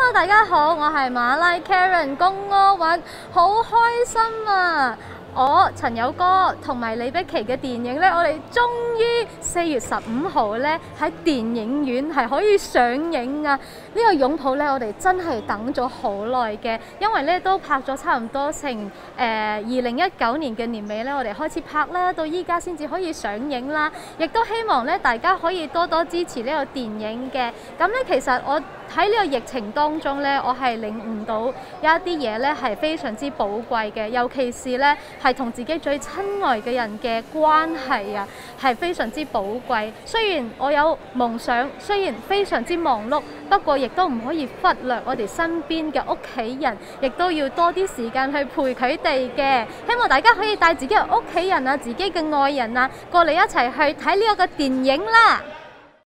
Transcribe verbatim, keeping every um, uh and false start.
Hello， 大家好，我係馬拉 Karen 龔柯允，好開心啊！我陳友歌同埋李璧琦嘅電影呢，我哋終於四月十五號呢喺電影院係可以上映啊！呢、這個擁抱呢，我哋真係等咗好耐嘅，因為呢都拍咗差唔多成誒二零一九年嘅年尾呢，我哋開始拍啦，到依家先至可以上映啦。亦都希望呢大家可以多多支持呢個電影嘅。咁呢，其實我喺呢個疫情當中呢，我係領悟到有一啲嘢呢係非常之寶貴嘅，尤其是呢係同自己最親愛嘅人嘅關係啊，係非常之寶貴。雖然我有夢想，雖然非常之忙碌，不過亦都唔可以忽略我哋身邊嘅屋企人，亦都要多啲時間去陪佢哋嘅。希望大家可以帶自己嘅屋企人啊、自己嘅愛人啊過嚟一齊去睇呢個嘅電影啦〜